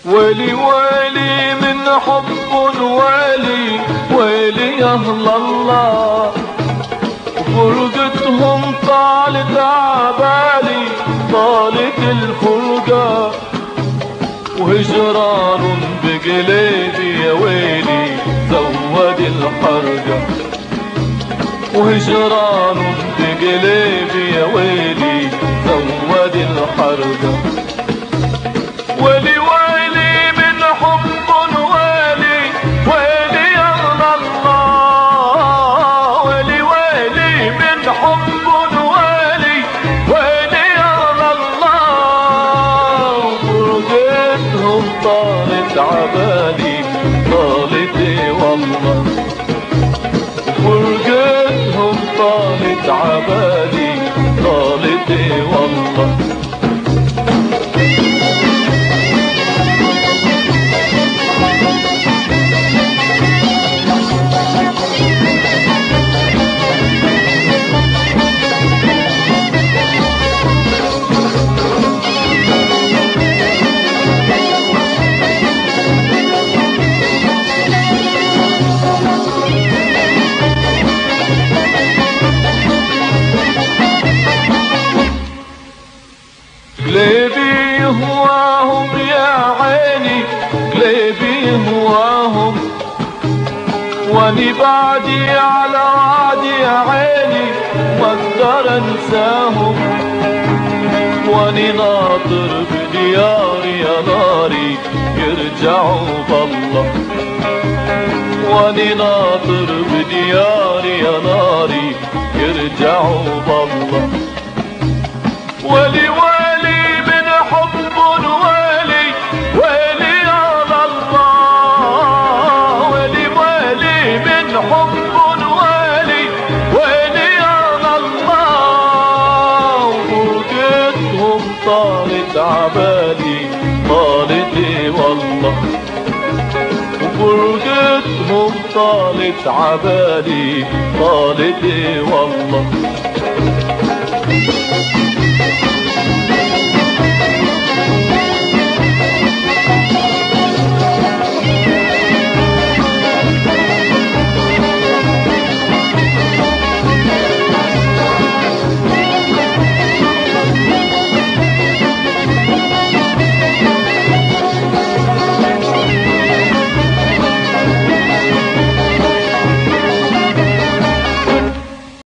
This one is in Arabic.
ويلي ويلي من حب ويلي ويلي يا أهل الله، فرقتهم طالت عبالي طالت الفرقة، وهجران بقلبي يا ويلي زود الحرقة، وهجران بقلبي يا ويلي زود الحرقة. ويلي ويلي من حب ويلي ويلي يا الله، ويلي ويلي من حب ويلي ويلي يا الله، فرقتهم طالت عبالي طالت والله، فرقتهم طالت عبالي طالت والله. قلبي هواهم يا عيني قلبي هواهم، واني بعدي على وعدي يا عيني ما اقدر انساهم، واني ناطر بدياري يا ناري يرجعوا بالله، واني ناطر بدياري يا ناري يرجعوا بالله. ولي ويلي من حب ويلي ويلي يا الله، ولي ويلي من حب ويلي ويلي يا الله، وفرقتهم طالت عبالي طالت والله، وفرقتهم طالت عبالي طالت والله.